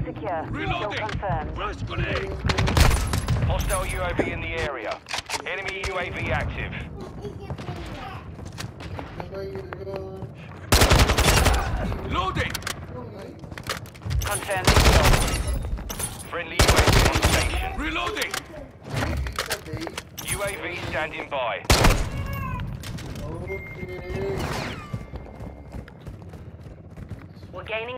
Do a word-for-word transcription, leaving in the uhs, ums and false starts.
secure. Reloading. Kill confirmed. Flash grenade. Hostile U A V in the area. Enemy U A V active. Loading. Confirmed kill. Friendly U A V on station. Reloading. U A V standing by. We're gaining